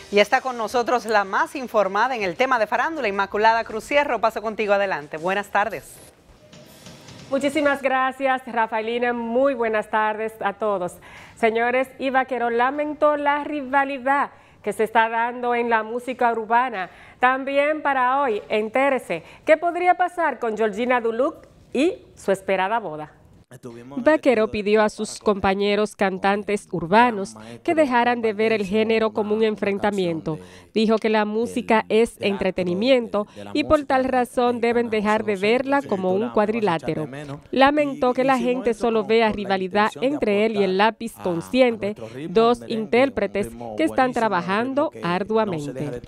Y está con nosotros la más informada en el tema de farándula, Inmaculada Crucierro. Paso contigo adelante. Buenas tardes. Muchísimas gracias, Rafaelina. Muy buenas tardes a todos. Señores, Ibaquero lamentó la rivalidad que se está dando en la música urbana. También para hoy, entérese, ¿qué podría pasar con Georgina Duluth y su esperada boda? Vaquero pidió a sus compañeros cantantes urbanos que dejaran de ver el género como un enfrentamiento. Dijo que la música es entretenimiento y por tal razón deben dejar de verla como un cuadrilátero. Lamentó que la gente solo vea rivalidad entre él y el Lápiz Consciente, dos intérpretes que están trabajando arduamente.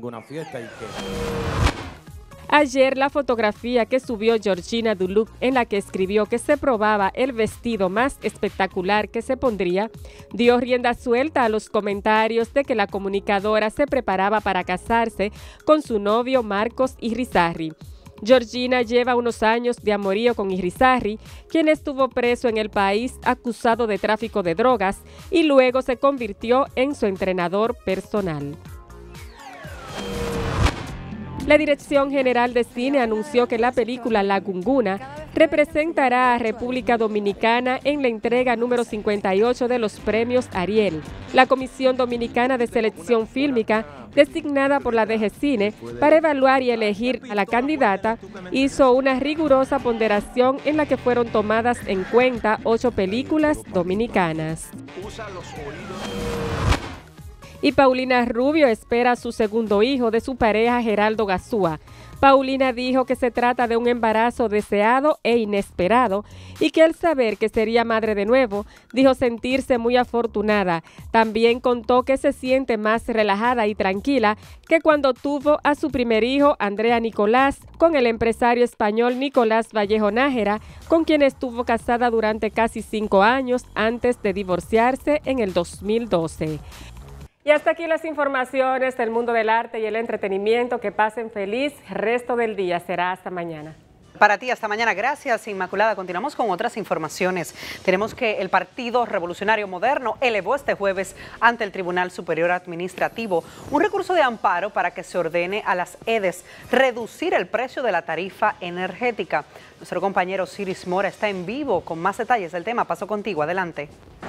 Ayer la fotografía que subió Georgina Duluth, en la que escribió que se probaba el vestido más espectacular que se pondría, dio rienda suelta a los comentarios de que la comunicadora se preparaba para casarse con su novio Marcos Irizarry. Georgina lleva unos años de amorío con Irizarry, quien estuvo preso en el país acusado de tráfico de drogas y luego se convirtió en su entrenador personal. La Dirección General de Cine anunció que la película La Gunguna representará a República Dominicana en la entrega número 58 de los premios Ariel. La Comisión Dominicana de Selección Fílmica, designada por la DGCine para evaluar y elegir a la candidata, hizo una rigurosa ponderación en la que fueron tomadas en cuenta 8 películas dominicanas. Y Paulina Rubio espera a su segundo hijo de su pareja Geraldo Gazúa. Paulina dijo que se trata de un embarazo deseado e inesperado y que al saber que sería madre de nuevo, dijo sentirse muy afortunada. También contó que se siente más relajada y tranquila que cuando tuvo a su primer hijo, Andrea Nicolás, con el empresario español Nicolás Vallejo Nájera, con quien estuvo casada durante casi 5 años antes de divorciarse en el 2012. Y hasta aquí las informaciones del mundo del arte y el entretenimiento. Que pasen feliz resto del día. Será hasta mañana. Para ti, hasta mañana. Gracias, Inmaculada. Continuamos con otras informaciones. Tenemos que el Partido Revolucionario Moderno elevó este jueves ante el Tribunal Superior Administrativo un recurso de amparo para que se ordene a las EDES reducir el precio de la tarifa energética. Nuestro compañero Ciris Mora está en vivo con más detalles del tema. Paso contigo. Adelante.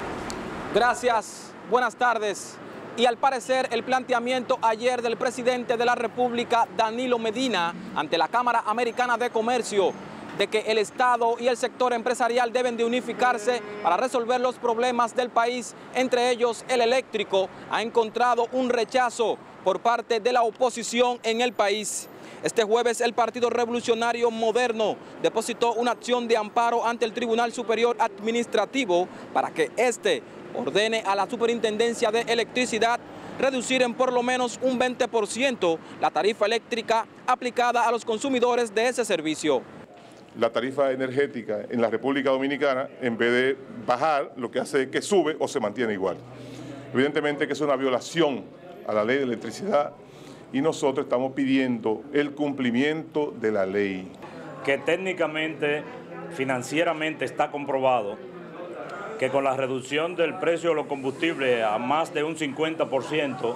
Gracias. Buenas tardes. Y al parecer el planteamiento ayer del presidente de la República, Danilo Medina, ante la Cámara Americana de Comercio, de que el Estado y el sector empresarial deben de unificarse para resolver los problemas del país, entre ellos el eléctrico, ha encontrado un rechazo por parte de la oposición en el país. Este jueves el Partido Revolucionario Moderno depositó una acción de amparo ante el Tribunal Superior Administrativo para que ordene a la Superintendencia de Electricidad reducir en por lo menos un 20% la tarifa eléctrica aplicada a los consumidores de ese servicio. La tarifa energética en la República Dominicana, en vez de bajar, lo que hace es que sube o se mantiene igual. Evidentemente que es una violación a la ley de electricidad y nosotros estamos pidiendo el cumplimiento de la ley. Que técnicamente, financieramente está comprobado que con la reducción del precio de los combustibles a más de un 50%,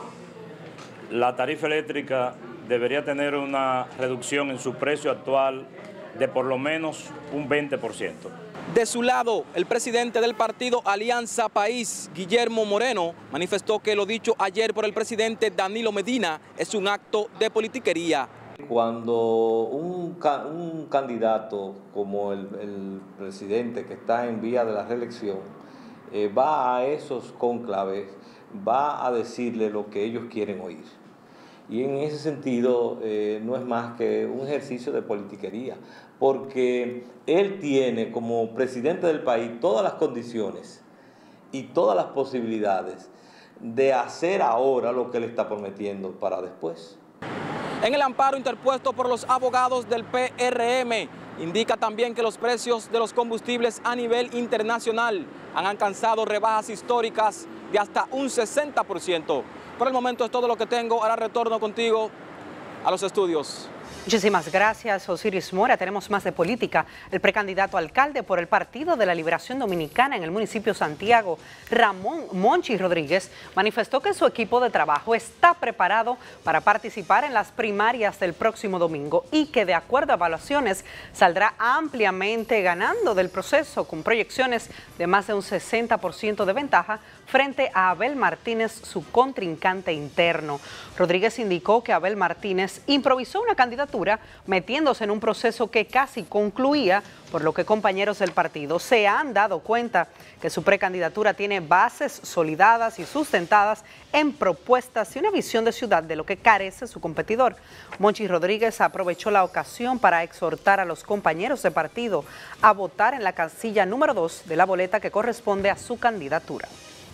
la tarifa eléctrica debería tener una reducción en su precio actual de por lo menos un 20%. De su lado, el presidente del partido Alianza País, Guillermo Moreno, manifestó que lo dicho ayer por el presidente Danilo Medina es un acto de politiquería. Cuando un candidato como el presidente que está en vía de la reelección va a esos cónclaves, va a decirle lo que ellos quieren oír. Y en ese sentido no es más que un ejercicio de politiquería, porque él tiene como presidente del país todas las condiciones y todas las posibilidades de hacer ahora lo que él está prometiendo para después. En el amparo interpuesto por los abogados del PRM, indica también que los precios de los combustibles a nivel internacional han alcanzado rebajas históricas de hasta un 60%. Por el momento es todo lo que tengo. Ahora retorno contigo a los estudios. Muchísimas gracias, Osiris Mora. Tenemos más de política. El precandidato a alcalde por el Partido de la Liberación Dominicana en el municipio Santiago, Ramón Monchi Rodríguez, manifestó que su equipo de trabajo está preparado para participar en las primarias del próximo domingo y que, de acuerdo a evaluaciones, saldrá ampliamente ganando del proceso con proyecciones de más de un 60% de ventaja frente a Abel Martínez, su contrincante interno. Rodríguez indicó que Abel Martínez improvisó una candidatura metiéndose en un proceso que casi concluía, por lo que compañeros del partido se han dado cuenta que su precandidatura tiene bases solidadas y sustentadas en propuestas y una visión de ciudad de lo que carece su competidor. Monchi Rodríguez aprovechó la ocasión para exhortar a los compañeros de partido a votar en la casilla número 2 de la boleta que corresponde a su candidatura.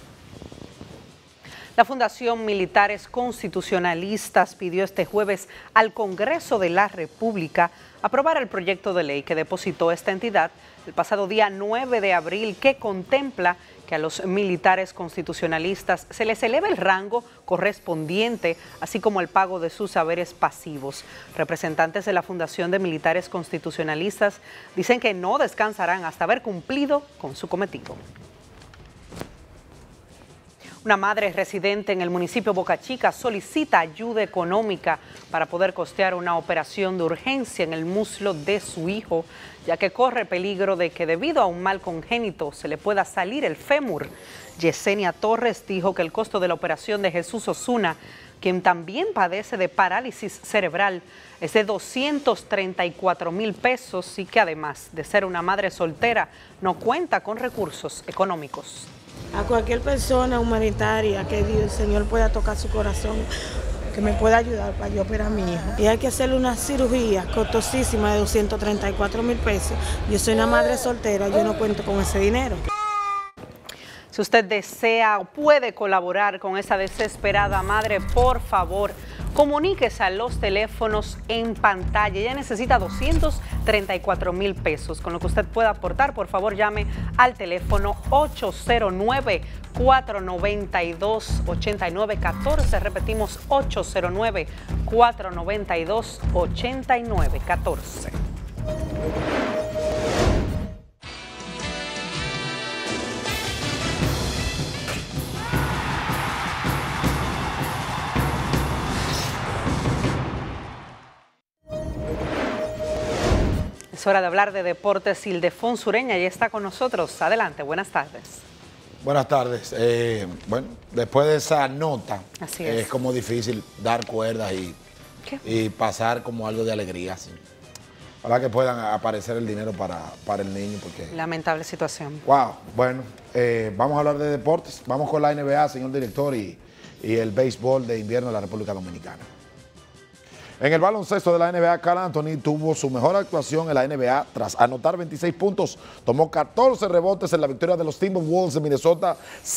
La Fundación Militares Constitucionalistas pidió este jueves al Congreso de la República aprobar el proyecto de ley que depositó esta entidad el pasado día 9 de abril, que contempla que a los militares constitucionalistas se les eleve el rango correspondiente, así como el pago de sus haberes pasivos. Representantes de la Fundación de Militares Constitucionalistas dicen que no descansarán hasta haber cumplido con su cometido. Una madre residente en el municipio Boca Chica solicita ayuda económica para poder costear una operación de urgencia en el muslo de su hijo, ya que corre peligro de que debido a un mal congénito se le pueda salir el fémur. Yesenia Torres dijo que el costo de la operación de Jesús Osuna, quien también padece de parálisis cerebral, es de 234,000 pesos y que además de ser una madre soltera no cuenta con recursos económicos. A cualquier persona humanitaria que el Señor pueda tocar su corazón, que me pueda ayudar para yo operar a mi hijo. Y hay que hacerle una cirugía costosísima de 234,000 pesos. Yo soy una madre soltera, yo no cuento con ese dinero. Si usted desea o puede colaborar con esa desesperada madre, por favor, comuníquese a los teléfonos en pantalla. Ella necesita 234,000 pesos. Con lo que usted pueda aportar, por favor, llame al teléfono 809-492-8914. Repetimos, 809-492-8914. Es hora de hablar de deportes. Ildefonso Ureña ya está con nosotros. Adelante, buenas tardes. Buenas tardes. Bueno, después de esa nota, así es como difícil dar cuerdas y pasar como algo de alegría. Sí. Ojalá que puedan aparecer el dinero para el niño. Porque lamentable situación. Wow, bueno, vamos a hablar de deportes. Vamos con la NBA, señor director, y el béisbol de invierno de la República Dominicana. En el baloncesto de la NBA, Karl Anthony tuvo su mejor actuación en la NBA tras anotar 26 puntos. Tomó 14 rebotes en la victoria de los Timberwolves de Minnesota,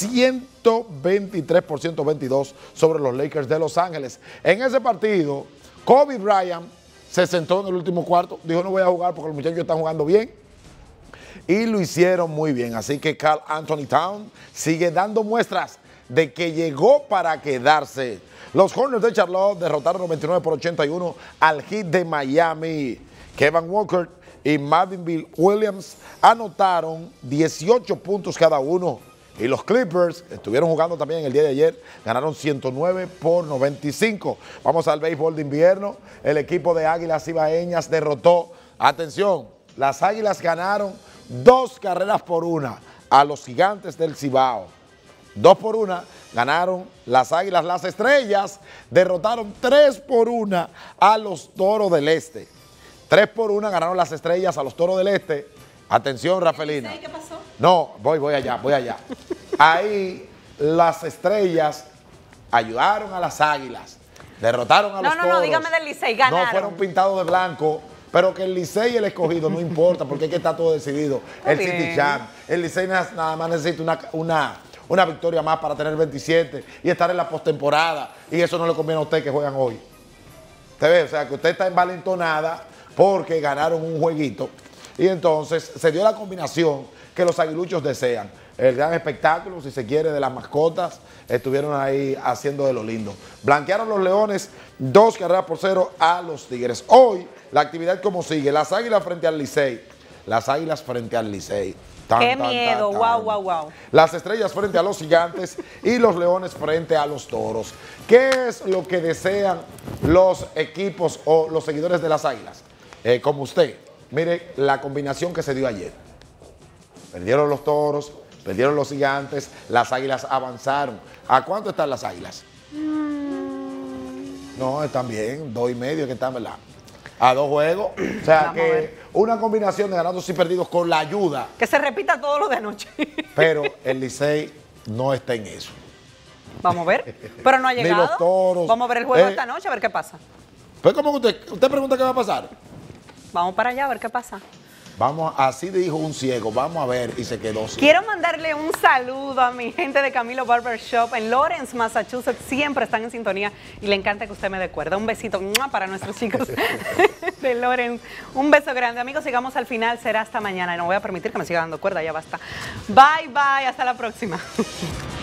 123-122 sobre los Lakers de Los Ángeles. En ese partido, Kobe Bryant se sentó en el último cuarto, dijo no voy a jugar porque los muchachos están jugando bien. Y lo hicieron muy bien. Así que Karl Anthony Towns sigue dando muestras de que llegó para quedarse. Los Hornets de Charlotte derrotaron 99-81 al Heat de Miami. Kevin Walker y Marvin Williams anotaron 18 puntos cada uno. Y los Clippers estuvieron jugando también el día de ayer, ganaron 109-95. Vamos al béisbol de invierno. El equipo de Águilas Ibaeñas derrotó, atención, las Águilas ganaron 2-1 a los Gigantes del Cibao. 2-1 ganaron las Águilas. Las Estrellas derrotaron 3-1 a los Toros del Este. 3-1 ganaron las Estrellas a los Toros del Este. Atención, Rafaelina. ¿Qué pasó? No, voy allá. Ahí las Estrellas ayudaron a las Águilas, derrotaron a los Toros. No, dígame del Licey, ganaron. No fueron pintados de blanco, pero que el Licey y el Escogido no importa porque es que está todo decidido. El City Champ, el Licey nada más necesita una victoria más para tener 27 y estar en la postemporada, y eso no le conviene a usted que juegan hoy. ¿Usted ve? O sea, que usted está envalentonada porque ganaron un jueguito Y entonces se dio la combinación que los aguiluchos desean. El gran espectáculo, si se quiere, de las mascotas, estuvieron ahí haciendo de lo lindo. Blanquearon los Leones 2-0 a los Tigres. Hoy la actividad como sigue, las Águilas frente al Licey. Las Águilas frente al Licey. ¡Qué miedo! ¡Wow! Las Estrellas frente a los Gigantes y los Leones frente a los Toros. ¿Qué es lo que desean los equipos o los seguidores de las Águilas? Como usted, mire la combinación que se dio ayer. Perdieron los Toros, perdieron los Gigantes, las Águilas avanzaron. ¿A cuánto están las Águilas? No, están bien, 2.5 que están, ¿verdad? A 2 juegos. O sea que una combinación de ganados y perdidos con la ayuda. Que se repita todo lo de anoche. Pero el Licey no está en eso. Vamos a ver. Pero no ha llegado. Ni los Toros. Vamos a ver el juego esta noche, a ver qué pasa. Pues como usted pregunta qué va a pasar. Vamos para allá a ver qué pasa. Vamos, así dijo un ciego, vamos a ver, y se quedó ciego. Quiero mandarle un saludo a mi gente de Camilo Barber Shop en Lawrence, Massachusetts. Siempre están en sintonía y le encanta que usted me dé cuerda. Un besito para nuestros chicos de Lawrence. Un beso grande. Amigos, sigamos al final. Será hasta mañana. Y no voy a permitir que me siga dando cuerda, ya basta. Bye, hasta la próxima.